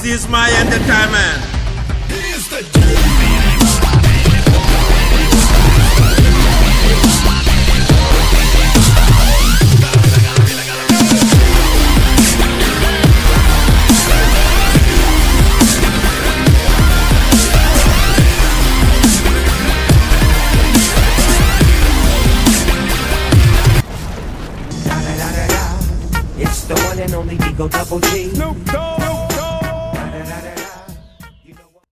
This is my entertainment. Here's the It's the one and only Digo Double G. Snoop Dogg.